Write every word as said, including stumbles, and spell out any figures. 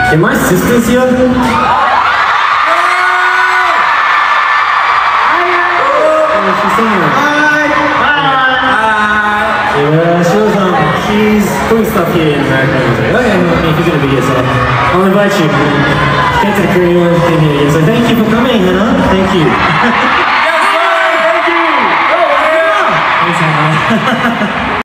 Hey, my sister's here. Oh, she's singing. Hi. Hi. Yeah, she was um, she's doing stuff here in America. I was like, okay, well, if you're gonna be here, so I'll invite you. She came to the Korean one, came here again. So thank you for coming, Hannah. Thank you. Yes, sir. Thank you. Oh, yeah. Thanks, Hannah.